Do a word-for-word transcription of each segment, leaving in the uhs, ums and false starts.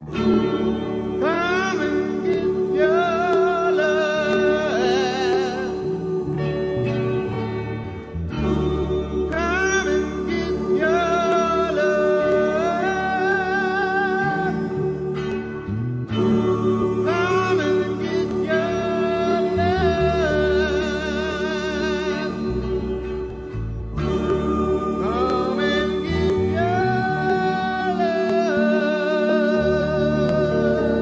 Come and get your love. Come and get your love. Come and get your love. Come and get your love.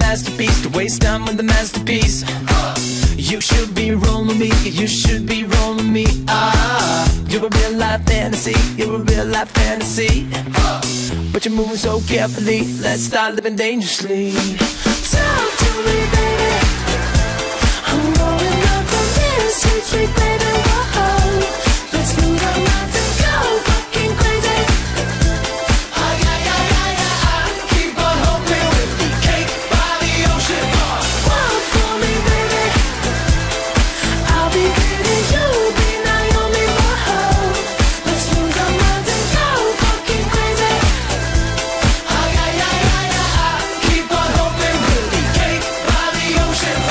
masterpiece, to waste time with the masterpiece. You should be rolling me, you should be rolling me. Ah, you're a real life fantasy, you're a real life fantasy. But you're moving so carefully, let's start living dangerously. Talk to me, baby. I'm rolling up from this sweet, sweet baby. Whoa, let's lose our minds and go fucking crazy. Ay, ay, ay, ay, ay, ay. Keep on hoping we'll be cake by the ocean. Walk for me, baby. I'll be pretty, you'll be Naomi. Whoa, let's lose our minds and go fucking crazy. Ay, ay, ay, ay, ay, ay. Keep on hoping we'll be cake by the ocean.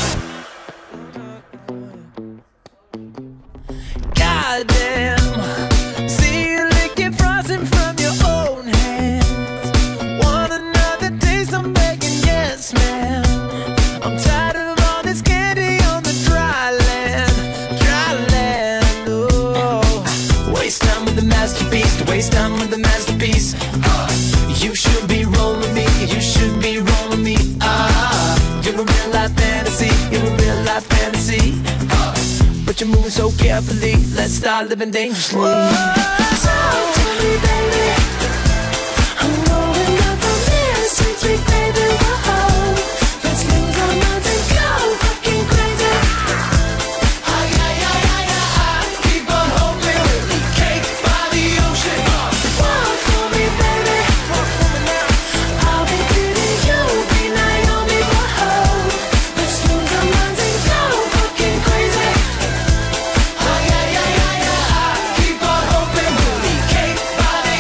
Goddamn, see you licking frosting from your own hands. Want another taste? I'm begging, yes, ma'am. I'm tired of all this candy on the dry land, dry land. Oh, waste time with the masterpiece, to waste time with the masterpiece. You should be rolling me, you should be rolling me. Ah, you're a real life fantasy, you're a real life fantasy. But you're moving so carefully, let's start living dangerously. Talk to me, baby. I'm rolling up from this sweet, sweet baby. Whoa, let's lose our minds and go fucking crazy. Ay, ay, ay, ay, ay, ay. Keep on hoping we'll be cake by the ocean. Walk for me, baby. I'll be pretty, you'll be Naomi. Whoa, let's lose our minds and go fucking crazy. Ay, ay, ay, ay, ay, ay. Keep on hoping we'll be cake by the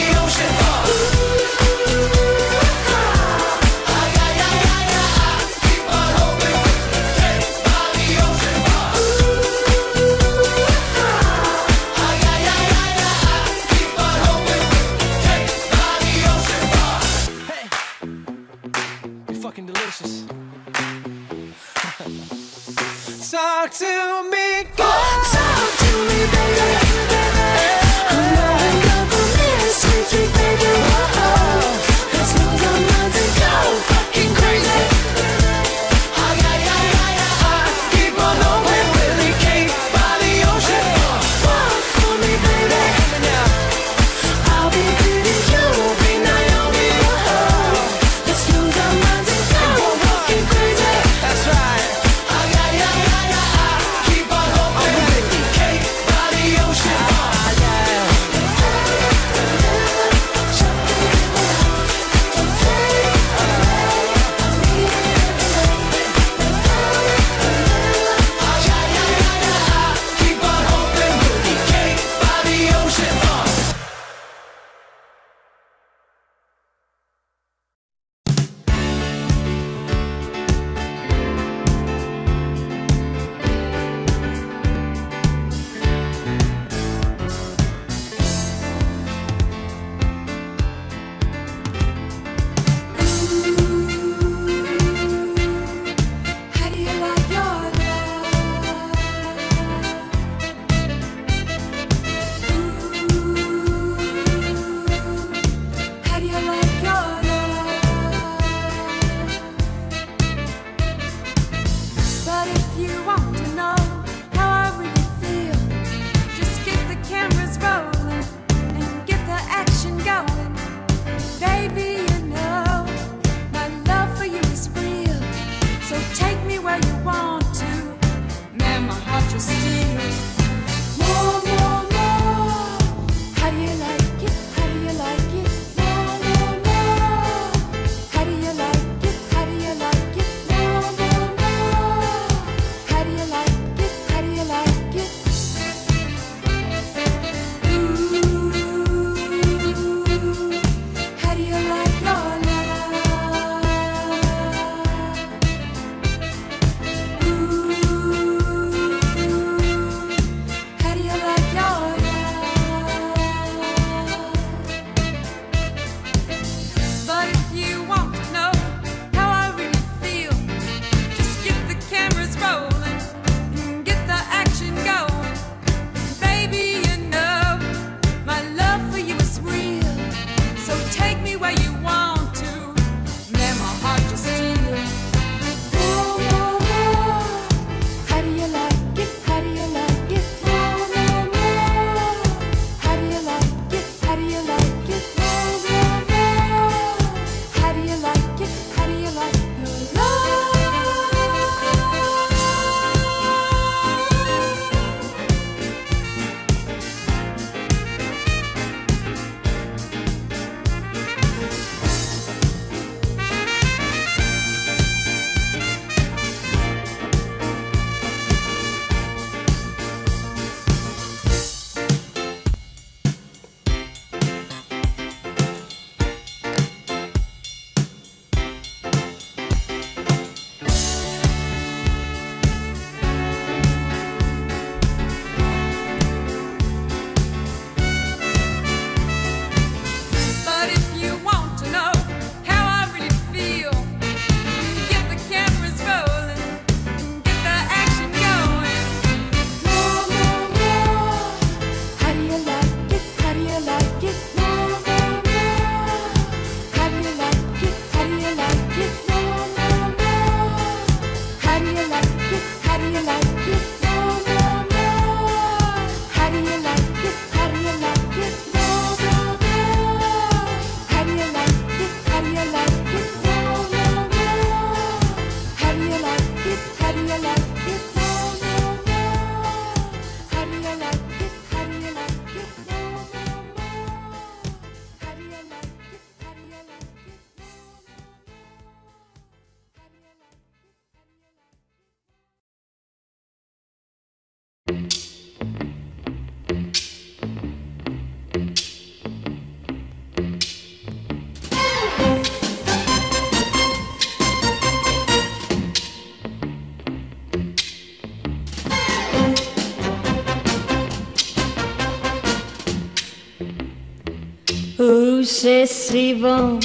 c'est si bon.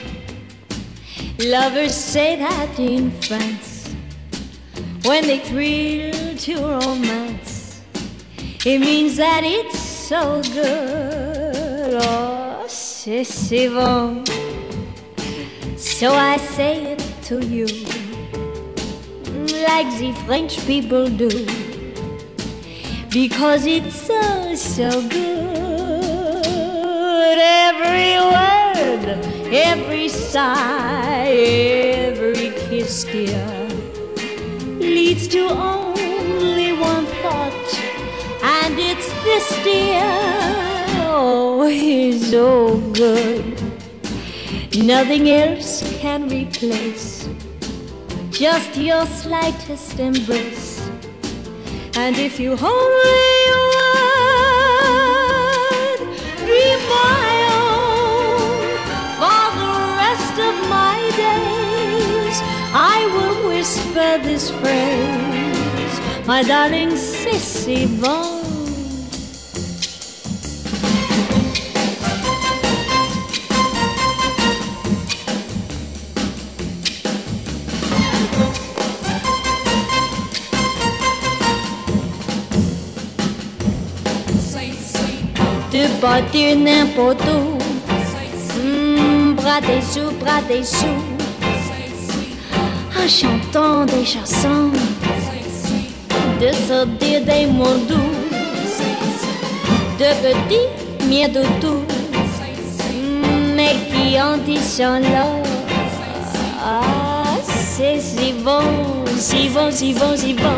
Lovers say that in France when they thrill to romance. It means that it's so good. Oh, c'est si bon. So I say it to you like the French people do, because it's so, so good. Every word, every sigh, every kiss, dear, leads to only one thought, and it's this, dear. Oh, he's so good. Nothing else can replace just your slightest embrace. And if you only would be my own for the rest of my days, I will whisper this phrase, my darling, c'est si bon. De partir n'importe où, mmh, bras des sous, bras des sous, en chantant des chansons, de se dire des mots doux, de petits miens de tout, mais qui en disent là. Ah, c'est si bon, si bon, si bon, si bon.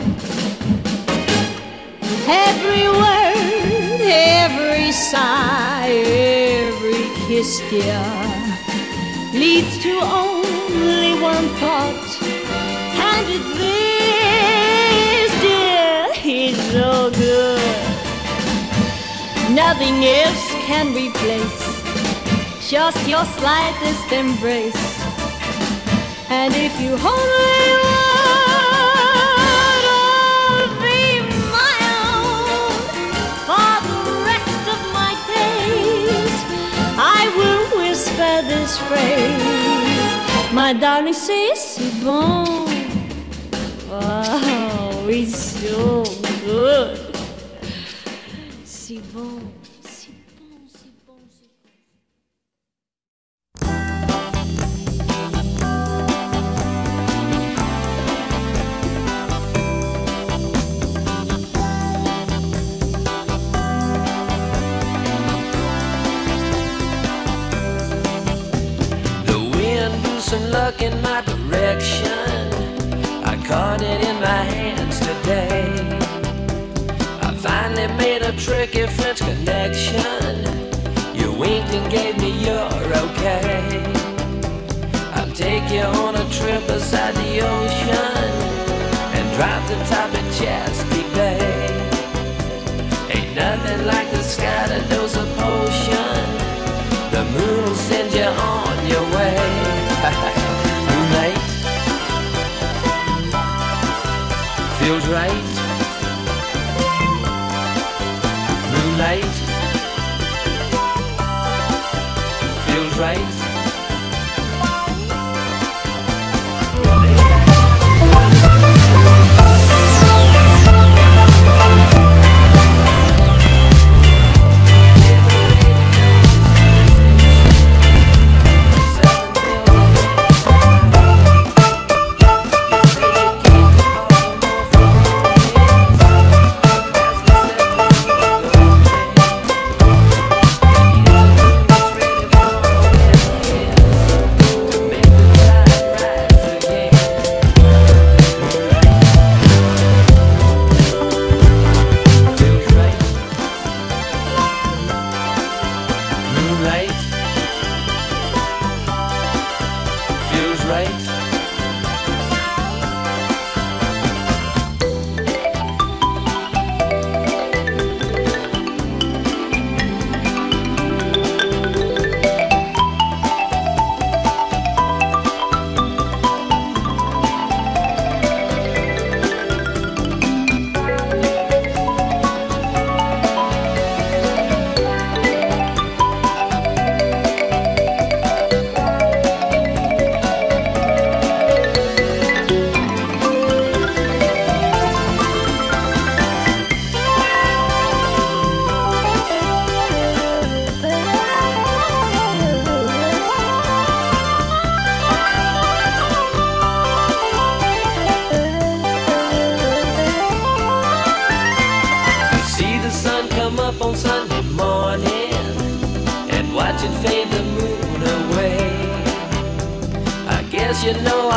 Every word, every sigh, every kiss, dear, leads to only one thought, and it's this, dear, he's so good. Nothing else can replace just your slightest embrace. And if you only would be my own for the rest of my days, I will whisper this phrase, my darling, c'est si bon. Wow, it's so good. Si bon, si bon, si bon, si bon. Some luck in my direction, I caught it in my hands today. I finally made a tricky French connection. You winked and gave me your okay. I'll take you on a trip beside the ocean and drop the top of Chesapeake Bay. Ain't nothing like the sky to dose a potion. The moon will send you on your way. Moonlight feels right. Moonlight feels right.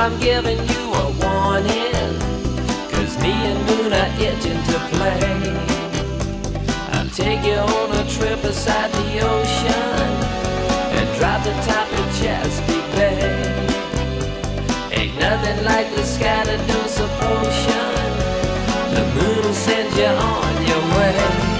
I'm giving you a warning, 'cause me and Moon are itching to play. I'll take you on a trip beside the ocean and drop the top of Chesapeake Bay. Ain't nothing like the scattered dose of potion. The moon will send you on your way.